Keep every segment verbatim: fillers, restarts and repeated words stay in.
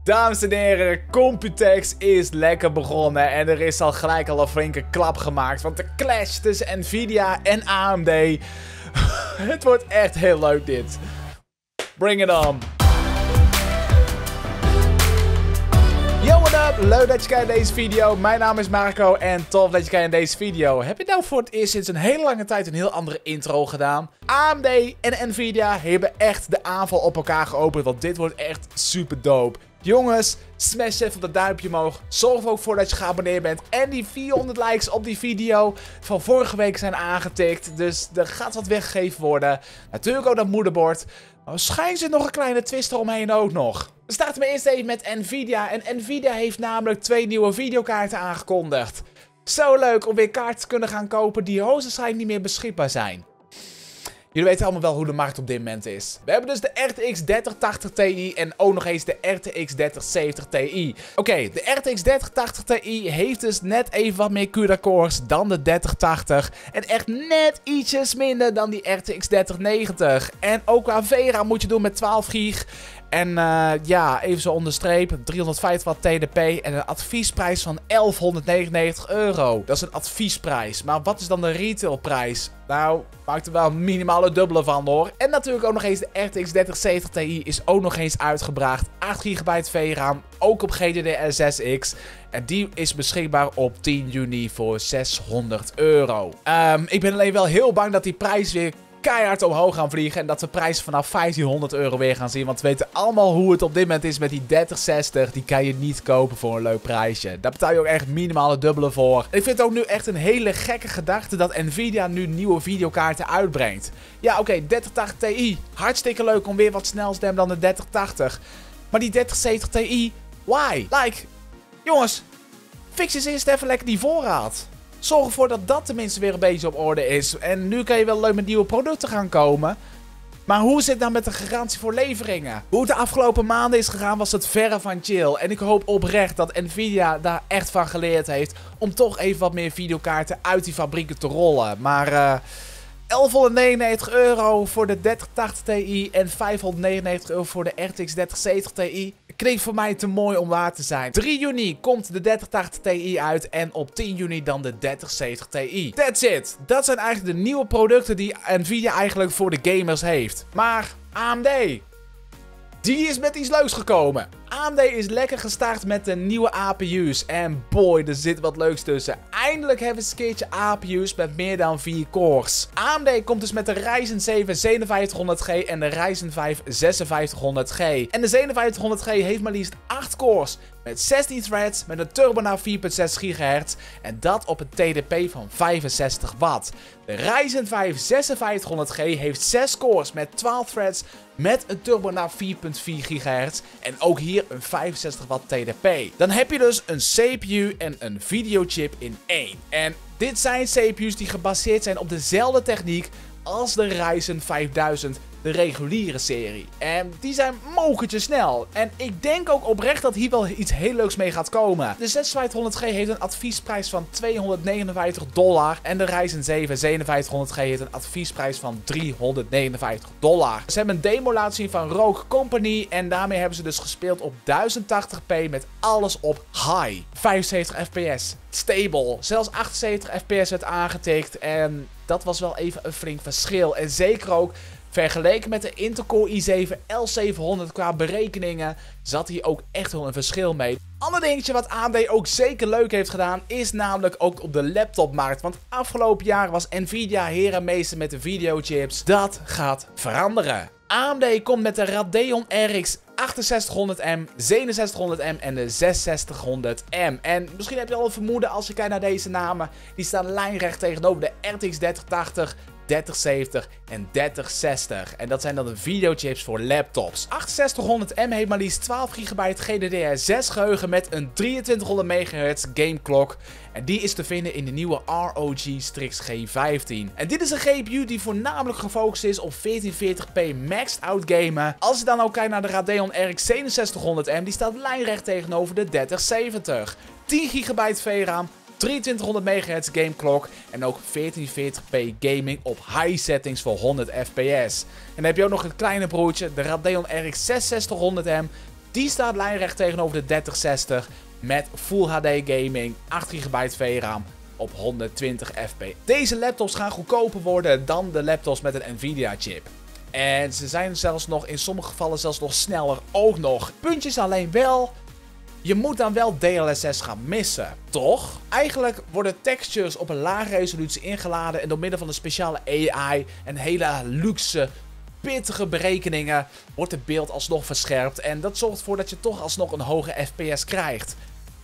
Dames en heren, Computex is lekker begonnen en er is al gelijk al een flinke klap gemaakt. Want de clash tussen Nvidia en A M D, het wordt echt heel leuk dit. Bring it on. Yo, what up? Leuk dat je kijkt naar deze video. Mijn naam is Marco en tof dat je kijkt naar deze video. Heb je nou voor het eerst sinds een hele lange tijd een heel andere intro gedaan? A M D en Nvidia hebben echt de aanval op elkaar geopend, want dit wordt echt super dope. Jongens, smash even dat duimpje omhoog. Zorg er ook voor dat je geabonneerd bent. En die vierhonderd likes op die video van vorige week zijn aangetikt. Dus er gaat wat weggegeven worden. Natuurlijk ook dat moederbord. Maar waarschijnlijk zit nog een kleine twist eromheen ook nog. We starten maar eerst even met Nvidia. En Nvidia heeft namelijk twee nieuwe videokaarten aangekondigd. Zo leuk om weer kaarten te kunnen gaan kopen die hoogstwaarschijnlijk niet meer beschikbaar zijn. Jullie weten allemaal wel hoe de markt op dit moment is. We hebben dus de R T X dertig tachtig Ti en ook nog eens de R T X dertig zeventig Ti. Oké, okay, de R T X dertig tachtig Ti heeft dus net even wat meer CUDA cores dan de dertig tachtig. En echt net ietsjes minder dan die R T X dertig negentig. En ook qua V RAM moet je doen met twaalf gig. En uh, ja, even zo onderstreep, driehonderdvijftig watt T D P en een adviesprijs van elfhonderdnegenennegentig euro. Dat is een adviesprijs. Maar wat is dan de retailprijs? Nou, maakt er wel minimaal het dubbele van hoor. En natuurlijk ook nog eens de R T X dertig zeventig Ti is ook nog eens uitgebracht. acht gigabyte V RAM, ook op G D D R zes X. En die is beschikbaar op tien juni voor zeshonderd euro. Um, ik ben alleen wel heel bang dat die prijs weer keihard omhoog gaan vliegen en dat we prijzen vanaf vijftienhonderd euro weer gaan zien. Want we weten allemaal hoe het op dit moment is met die dertig zestig. Die kan je niet kopen voor een leuk prijsje. Daar betaal je ook echt minimaal het dubbele voor. En ik vind het ook nu echt een hele gekke gedachte dat Nvidia nu nieuwe videokaarten uitbrengt. Ja, oké, okay, dertig tachtig Ti. Hartstikke leuk om weer wat snel te hebben dan de dertig tachtig. Maar die dertig zeventig Ti, why? Like, jongens, fix eens eerst even lekker die voorraad. Zorg ervoor dat dat tenminste weer een beetje op orde is. En nu kan je wel leuk met nieuwe producten gaan komen. Maar hoe zit het nou met de garantie voor leveringen? Hoe het de afgelopen maanden is gegaan was het verre van chill. En ik hoop oprecht dat Nvidia daar echt van geleerd heeft. Om toch even wat meer videokaarten uit die fabrieken te rollen. Maar uh, elfhonderdnegenennegentig euro voor de dertig tachtig Ti en vijfhonderdnegenennegentig euro voor de R T X dertig zeventig Ti. Klinkt voor mij te mooi om waar te zijn. drie juni komt de dertig tachtig Ti uit en op tien juni dan de dertig zeventig Ti. That's it. Dat zijn eigenlijk de nieuwe producten die Nvidia eigenlijk voor de gamers heeft. Maar A M D, die is met iets leuks gekomen. A M D is lekker gestart met de nieuwe A P U's. En boy, er zit wat leuks tussen. Eindelijk hebben we eens een keertje A P U's met meer dan vier cores. A M D komt dus met de Ryzen zeven zevenenvijftighonderd G en de Ryzen vijf zesenvijftighonderd G. En de zevenenvijftighonderd G heeft maar liefst acht cores. Met zestien threads, met een turbo naar vier komma zes gigahertz. En dat op een T D P van vijfenzestig watt. De Ryzen vijf zesenvijftighonderd G heeft zes cores met twaalf threads. Met een turbo naar vier komma vier gigahertz. En ook hier een vijfenzestig watt T D P. Dan heb je dus een C P U en een videochip in één. En dit zijn C P U's die gebaseerd zijn op dezelfde techniek als de Ryzen vijfduizend, de reguliere serie. En die zijn mokertje snel. En ik denk ook oprecht dat hier wel iets heel leuks mee gaat komen. De zesenvijftighonderd G heeft een adviesprijs van tweehonderdnegenenvijftig dollar. En de Ryzen zeven zevenenvijftighonderd G heeft een adviesprijs van driehonderdnegenenvijftig dollar. Ze hebben een demo laten zien van Rogue Company. En daarmee hebben ze dus gespeeld op duizend tachtig p met alles op high. vijfenzeventig F P S. Stable. Zelfs achtenzeventig F P S werd aangetikt. En dat was wel even een flink verschil. En zeker ook vergeleken met de Intel Core i zeven L zevenhonderd qua berekeningen zat hier ook echt wel een verschil mee. Ander dingetje wat A M D ook zeker leuk heeft gedaan is namelijk ook op de laptopmarkt. Want afgelopen jaar was Nvidia heer en meester met de videochips. Dat gaat veranderen. A M D komt met de Radeon R X achtenzestighonderd M, zevenenzestighonderd M en de zesenzestighonderd M. En misschien heb je al een vermoeden als je kijkt naar deze namen. Die staan lijnrecht tegenover de R T X dertig tachtig, dertig zeventig en dertig zestig. En dat zijn dan de videochips voor laptops. achtenzestighonderd M heeft maar liefst twaalf gigabyte G D D R zes geheugen met een drieëntwintighonderd megahertz game clock. En die is te vinden in de nieuwe R O G G vijftien. En dit is een G P U die voornamelijk gefocust is op veertien veertig p maxed out gamen. Als je dan ook kijkt naar de Radeon R X zevenenzestighonderd M, die staat lijnrecht tegenover de dertig zeventig. tien gigabyte V RAM, drieëntwintighonderd megahertz game clock en ook veertien veertig p gaming op high settings voor honderd F P S. En dan heb je ook nog het kleine broertje, de Radeon R X zesenzestighonderd M. Die staat lijnrecht tegenover de dertig zestig met Full H D gaming, acht gigabyte V RAM op honderdtwintig F P S. Deze laptops gaan goedkoper worden dan de laptops met een Nvidia chip. En ze zijn zelfs nog in sommige gevallen zelfs nog sneller ook nog. Puntjes alleen wel, je moet dan wel D L S S gaan missen, toch? Eigenlijk worden textures op een lage resolutie ingeladen en door middel van een speciale A I en hele luxe, pittige berekeningen wordt het beeld alsnog verscherpt. En dat zorgt ervoor dat je toch alsnog een hoge F P S krijgt.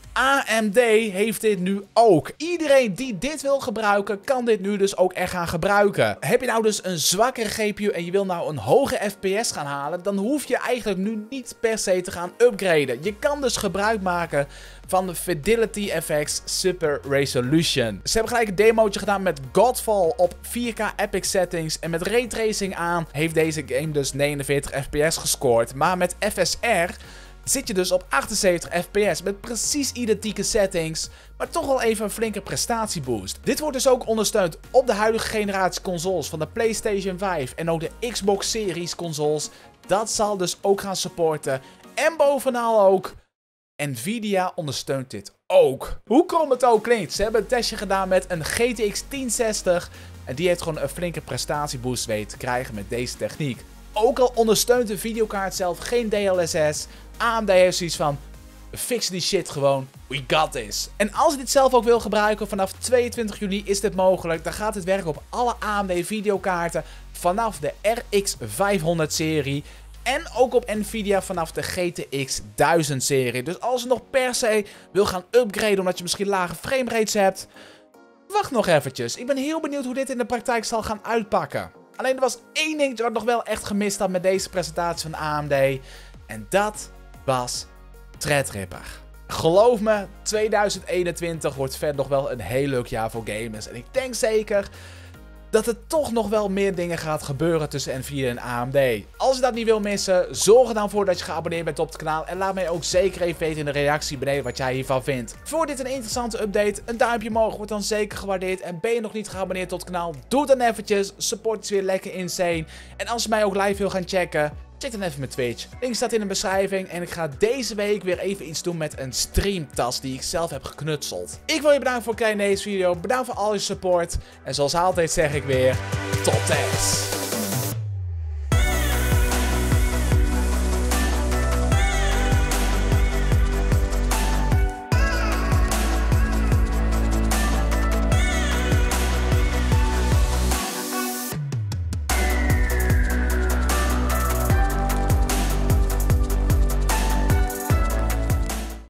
A M D heeft dit nu ook. Iedereen die dit wil gebruiken, kan dit nu dus ook echt gaan gebruiken. Heb je nou dus een zwakkere G P U en je wil nou een hoge F P S gaan halen, dan hoef je eigenlijk nu niet per se te gaan upgraden. Je kan dus gebruik maken van de Fidelity F X Super Resolution. Ze hebben gelijk een demootje gedaan met Godfall op vier K Epic settings. En met raytracing aan heeft deze game dus negenenveertig F P S gescoord. Maar met F S R zit je dus op achtenzeventig F P S met precies identieke settings, maar toch wel even een flinke prestatieboost. Dit wordt dus ook ondersteund op de huidige generatie consoles van de PlayStation vijf en ook de Xbox Series consoles. Dat zal dus ook gaan supporten. En bovenal ook, Nvidia ondersteunt dit ook. Hoe krom het ook klinkt, ze hebben een testje gedaan met een G T X tien zestig en die heeft gewoon een flinke prestatieboost weten te krijgen met deze techniek. Ook al ondersteunt de videokaart zelf geen D L S S, A M D heeft zoiets van, fix die shit gewoon, we got this. En als je dit zelf ook wil gebruiken, vanaf tweeëntwintig juni is dit mogelijk. Dan gaat het werken op alle A M D videokaarten vanaf de R X vijfhonderd serie. En ook op Nvidia vanaf de G T X duizend serie. Dus als je nog per se wil gaan upgraden omdat je misschien lage framerates hebt, wacht nog eventjes. Ik ben heel benieuwd hoe dit in de praktijk zal gaan uitpakken. Alleen er was één dingetje wat nog wel echt gemist had met deze presentatie van A M D. En dat was Threadripper. Geloof me, tweeduizend eenentwintig wordt verder nog wel een heel leuk jaar voor gamers. En ik denk zeker dat er toch nog wel meer dingen gaat gebeuren tussen Nvidia en A M D. Als je dat niet wil missen, zorg er dan voor dat je geabonneerd bent op het kanaal. En laat mij ook zeker even weten in de reactie beneden wat jij hiervan vindt. Voor dit een interessante update, een duimpje omhoog wordt dan zeker gewaardeerd. En ben je nog niet geabonneerd op het kanaal, doe het dan eventjes. Support is weer lekker insane. En als je mij ook live wil gaan checken, check dan even mijn Twitch. Link staat in de beschrijving. En ik ga deze week weer even iets doen met een streamtas die ik zelf heb geknutseld. Ik wil je bedanken voor het kijken naar deze video. Bedankt voor al je support. En zoals altijd zeg ik weer, tot ziens.